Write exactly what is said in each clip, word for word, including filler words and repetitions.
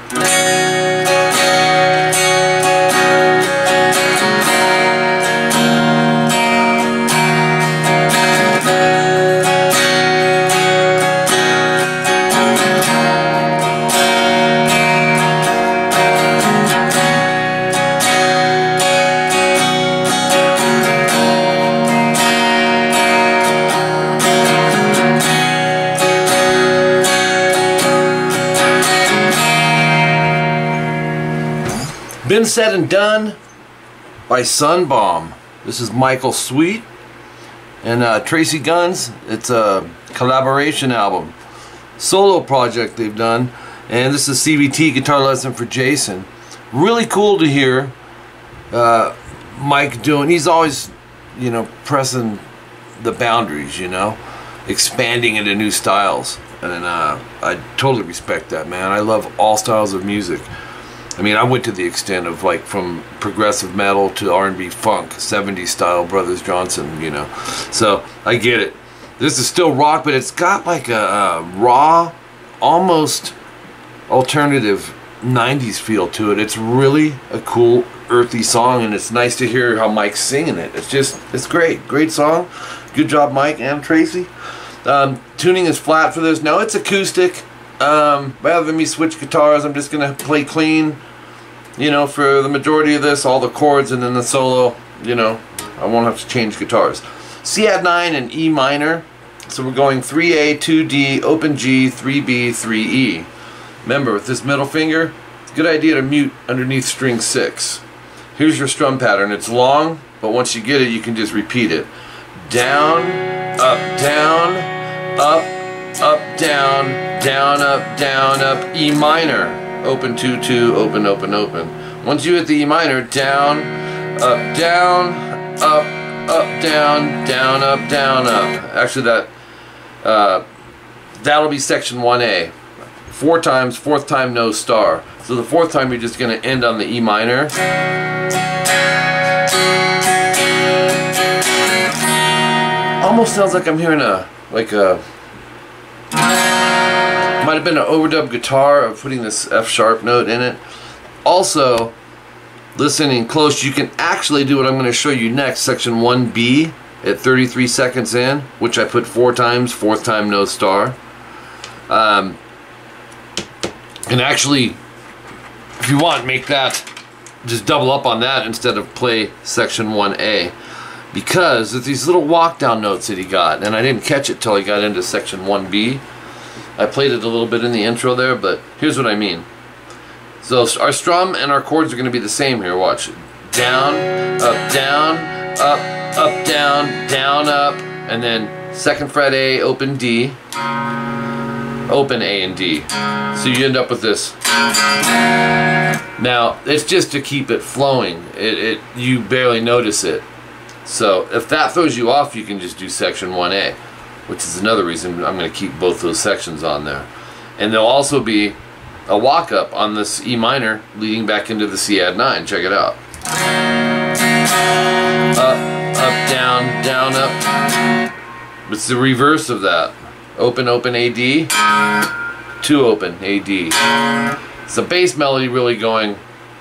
Been Said and Done by SunBomb. This is Michael Sweet and uh, Tracii Guns. It's a collaboration album, solo project they've done, and this is C V T guitar lesson for Jason. Really cool to hear uh, Mike doing. He's always, you know, pressing the boundaries, you know, expanding into new styles, and uh, I totally respect that, man. I love all styles of music. I mean, I went to the extent of like from progressive metal to R and B funk, seventies style Brothers Johnson, you know. So I get it. This is still rock, but it's got like a, a raw, almost alternative nineties feel to it. It's really a cool, earthy song, and it's nice to hear how Mike's singing it. It's just, it's great. Great song. Good job, Mike and Tracii. Um, tuning is flat for this. No, it's acoustic. Um, rather than me switch guitars, I'm just gonna play clean, you know, for the majority of this, all the chords, and then the solo, you know, I won't have to change guitars. C add nine and E minor, so we're going three A, two D, open G, three B, three E. Remember, with this middle finger, it's a good idea to mute underneath string six. Here's your strum pattern. It's long, but once you get it, you can just repeat it. Down, up, down, up, up, down, down, up, down, up, E minor, open, two, two, open, open, open. Once you hit the E minor, down, up, down, up, up, down, down, up, down, up. Actually, that uh, that'll be section one A. Four times, fourth time no star. So the fourth time you're just going to end on the E minor. Almost sounds like I'm hearing a like a. Might have been an overdub guitar of putting this F sharp note in it. Also, listening close, you can actually do what I'm going to show you next, section one B at thirty-three seconds in, which I put four times, fourth time no star. Um, and actually, if you want, make that, just double up on that instead of play section one A. Because it's these little walk down notes that he got, and I didn't catch it till I got into section one B. I played it a little bit in the intro there, but here's what I mean. So our strum and our chords are going to be the same here. Watch. Down, up, down, up, up, down, down, up, and then second fret A, open D, open A and D. So you end up with this. Now, it's just to keep it flowing. It, it you barely notice it. So if that throws you off, you can just do section one A. Which is another reason I'm going to keep both those sections on there. And there'll also be a walk-up on this E minor leading back into the C add nine. Check it out. Up, up, down, down, up. It's the reverse of that. Open, open, A D. Two open, A D. It's the bass melody really going.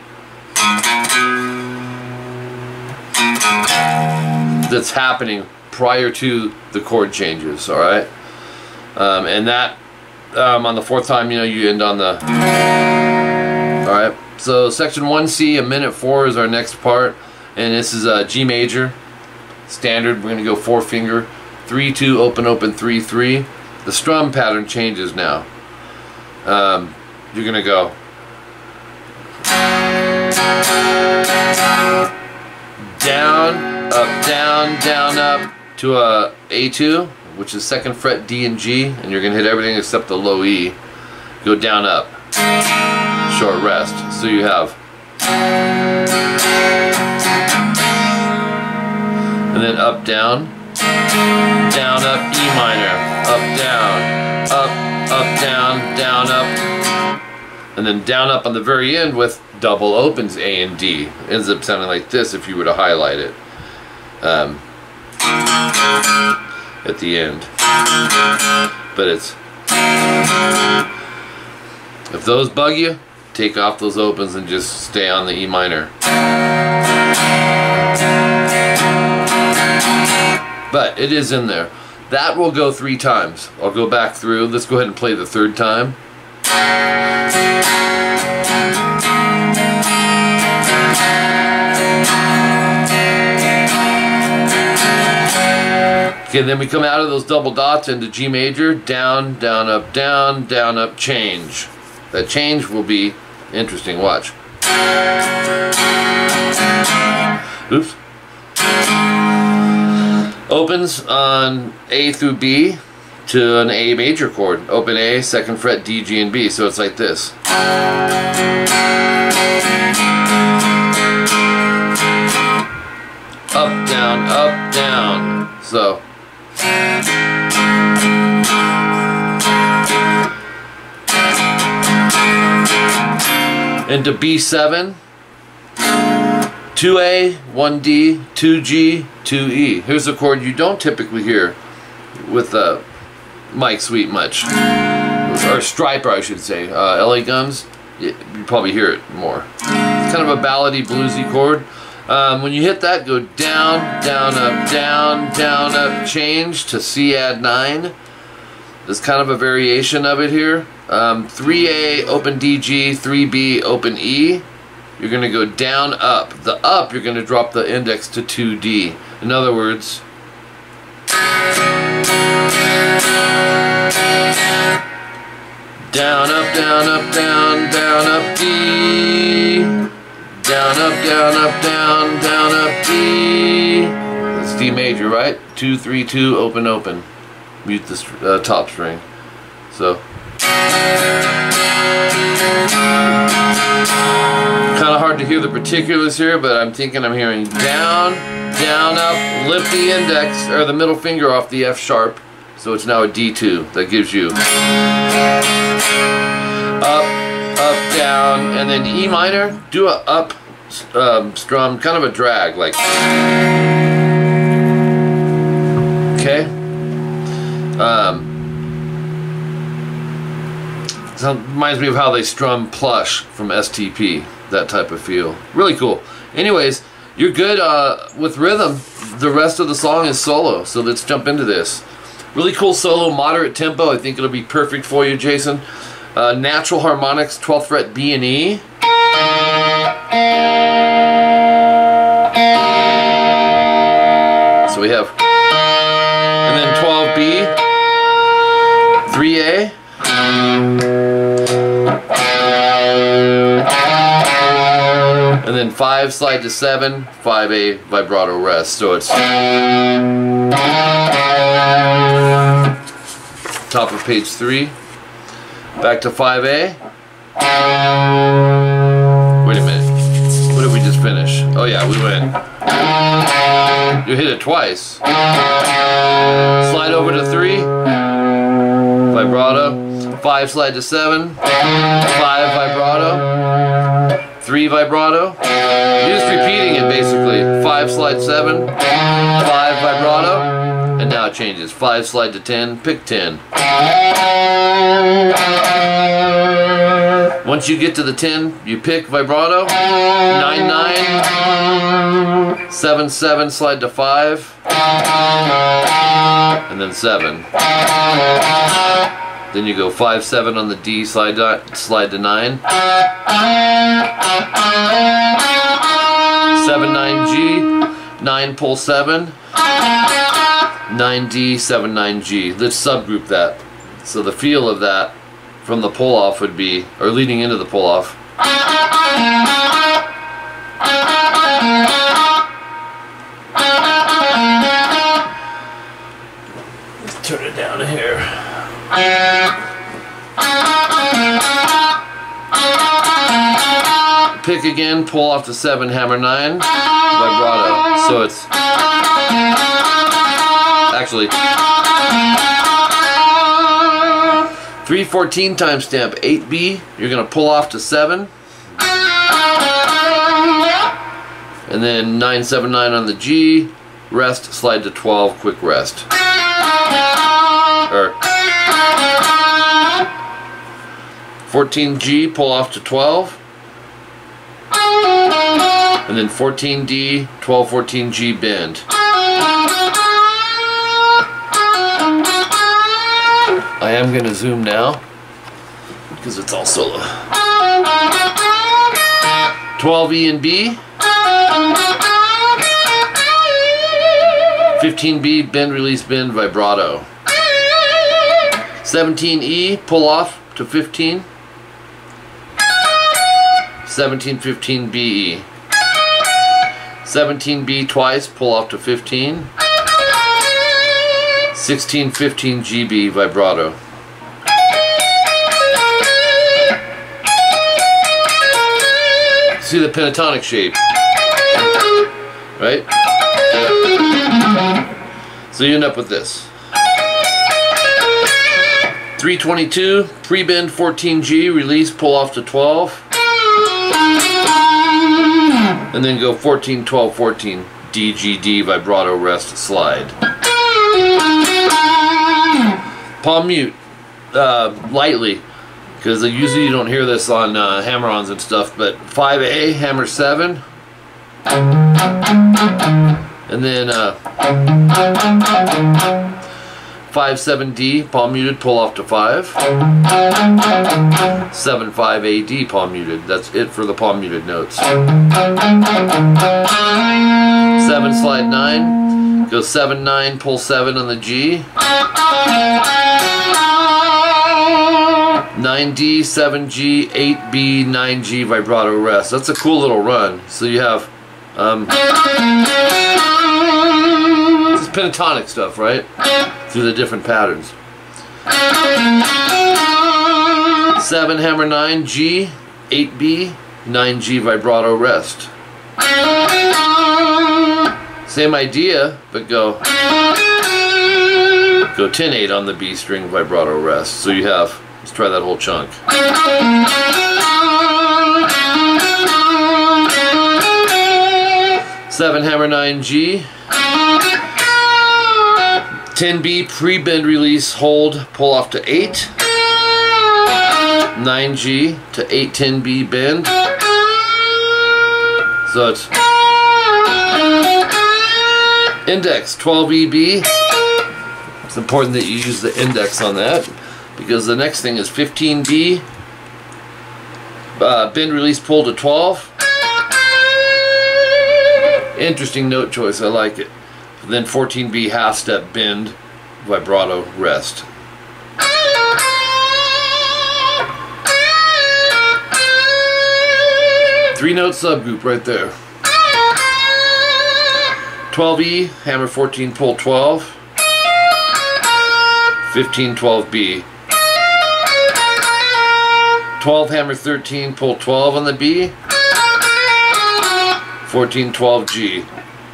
That's happening prior to the chord changes, all right? Um, and that, um, on the fourth time, you know, you end on the, all right? So section one C, a minute four is our next part, and this is a G major, standard. We're gonna go four finger, three, two, open, open, three, three. The strum pattern changes now. Um, you're gonna go. Down, up, down, down, up, to a A two, which is second fret D and G, and you're gonna hit everything except the low E. Go down, up, short rest. So you have, and then up, down, down, up, E minor, up, down, up, up, down, down, up, and then down, up on the very end with double opens A and D. It ends up sounding like this if you were to highlight it. Um, at the end, but it's, if those bug you, take off those opens and just stay on the E minor. But it is in there. That will go three times. I'll go back through. Let's go ahead and play the third time. Okay, then we come out of those double dots into G major, down, down, up, down, down, up, change. That change will be interesting, watch. Oops. Opens on A through B to an A major chord. Open A, second fret, D, G, and B. So it's like this. Up, down, up, down. So. Into B seven. two A, one D, two G, two E. Here's a chord you don't typically hear with uh, Mike Sweet much. Or Striper, I should say. Uh, L A Guns, you, you probably hear it more. It's kind of a ballady, bluesy chord. Um, when you hit that, go down, down, up, down, down, up, change to C add nine. There's kind of a variation of it here. Um, three A, open D, G, three B, open E. You're going to go down, up. The up, you're going to drop the index to two D. In other words, down, up, down, up, down, down, up, D. Down, up, down, up, down, down, up, D. That's D major, right? Two, three, two, open, open. Mute the uh, top string. So. Kind of hard to hear the particulars here, but I'm thinking I'm hearing down, down, up, lift the index, or the middle finger off the F sharp. So it's now a D two. That gives you up, up, down, and then E minor, do a up um, strum, kind of a drag, like. Okay. Um, so it reminds me of how they strum Plush from S T P, that type of feel. Really cool. Anyways, you're good uh, with rhythm. The rest of the song is solo, so let's jump into this. Really cool solo, moderate tempo. I think it'll be perfect for you, Jason. Uh, natural harmonics, twelfth fret B and E. So we have, and then twelve B, three A, and then five slide to seven, five A vibrato rest. So it's top of page three, back to five A. Wait a minute, what did we just finish? Oh yeah, we went. You hit it twice. Slide over to three, vibrato. Five slide to seven, five vibrato, three vibrato. You're just repeating it basically. Five slide seven, five vibrato, and now it changes. Five slide to ten, pick ten. Once you get to the ten, you pick vibrato. Nine nine, seven seven, slide to five, and then seven. Then you go five seven on the D, slide to, slide to nine. seven nine G, nine pull seven. nine D, seven nine G. Let's subgroup that. So the feel of that from the pull off would be, or leading into the pull off. Let's turn it down here. Pick again, pull off to seven, hammer nine, vibrato. So it's actually three fourteen timestamp, eight B. You're gonna pull off to seven, and then nine seven nine on the G, rest, slide to twelve, quick rest. Or fourteen G, pull off to twelve. And then fourteen D, twelve, fourteen G bend. I am going to zoom now because it's all solo. twelve E and B. fifteen B, bend, release, bend, vibrato. seventeen E, pull off to fifteen. seventeen, fifteen B E. seventeen B twice, pull off to fifteen. sixteen, fifteen G B, vibrato. See the pentatonic shape, right? So you end up with this. three twenty-two, pre-bend fourteen G, release, pull off to twelve. And then go fourteen, twelve, fourteen, D, G, D, vibrato, rest, slide. Palm mute, uh, lightly, because usually you don't hear this on uh, hammer-ons and stuff, but five A, hammer seven. And then uh, five, seven D, palm muted, pull off to five. seven, five A D, palm muted. That's it for the palm muted notes. seven, slide nine, go seven, nine, pull seven on the G. nine D, seven G, eight B, nine G, vibrato, rest. That's a cool little run. So you have um, this is pentatonic stuff, right? Through the different patterns. seven, hammer nine, G, eight B, nine G, vibrato, rest. Same idea, but go go ten, eight on the B string, vibrato, rest. So you have, let's try that whole chunk. seven, hammer nine, G. ten B, pre-bend, release, hold, pull off to eight. nine G to eight, ten B, bend. So it's index, twelve E B. It's important that you use the index on that, because the next thing is fifteen B, uh, bend, release, pull to twelve. Interesting note choice, I like it. Then fourteen B, half step, bend, vibrato, rest. Three note subgroup right there. twelve E, hammer fourteen, pull twelve. fifteen, twelve B. twelve, hammer thirteen, pull twelve on the B. fourteen, twelve G.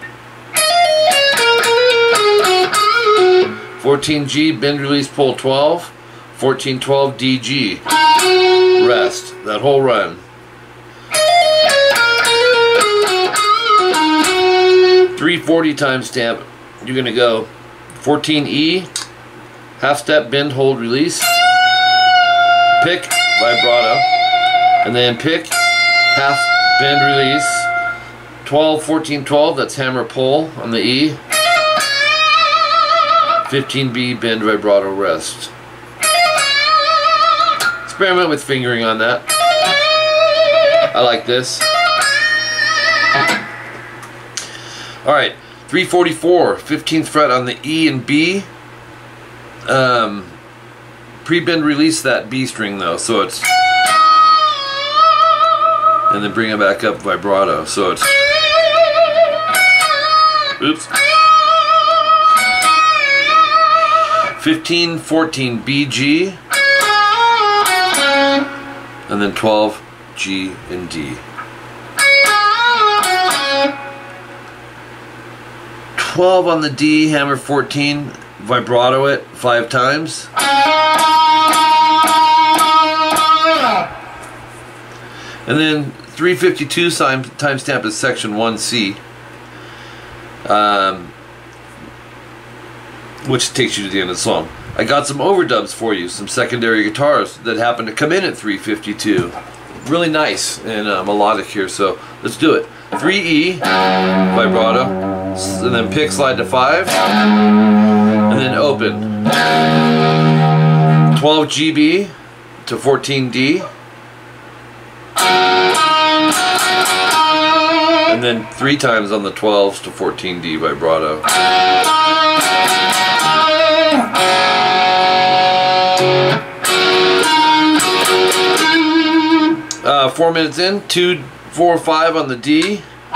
fourteen G, bend, release, pull twelve. fourteen, twelve D, G. Rest, that whole run. three forty timestamp, you're going to go fourteen E, half step, bend, hold, release, pick, vibrato, and then pick, half, bend, release, twelve, fourteen, twelve, that's hammer, pull on the E, fifteen B, bend, vibrato, rest. Experiment with fingering on that. I like this. Alright, three forty-four, fifteenth fret on the E and B. Um, pre-bend, release that B string though, so it's, and then bring it back up, vibrato, so it's, oops, fifteen, fourteen B, G, and then twelve G and D. twelve on the D, hammer fourteen, vibrato it five times. And then three fifty-two timestamp is section one C, um, which takes you to the end of the song. I got some overdubs for you, some secondary guitars that happen to come in at three fifty-two. Really nice and uh, melodic here, so let's do it. three E, vibrato, and then pick slide to five, and then open. twelve G B to fourteen D, and then three times on the twelves to fourteen D vibrato. Uh, four minutes in, two, four, five on the D,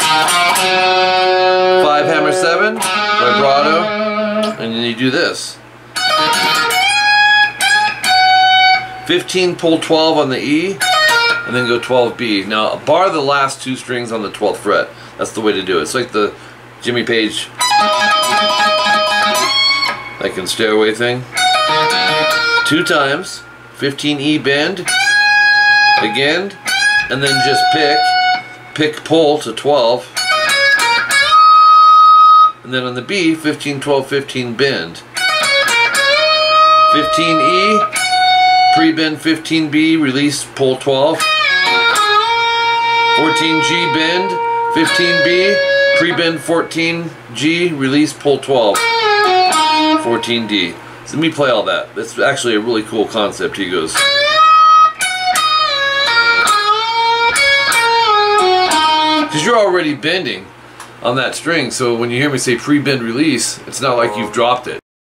five hammer seven, vibrato, and then you do this. fifteen pull twelve on the E, and then go twelve B. Now bar the last two strings on the twelfth fret. That's the way to do it. It's like the Jimmy Page like in Stairway thing. Two times, fifteen E bend, again, and then just pick, pick pull to twelve, and then on the B, fifteen, twelve, fifteen bend, fifteen E, pre-bend fifteen B, release pull twelve, fourteen G bend, fifteen B, pre-bend fourteen G, release pull twelve, fourteen D. So let me play all that. That's actually a really cool concept. He goes. Because you're already bending on that string, so when you hear me say pre-bend release, it's not like you've dropped it.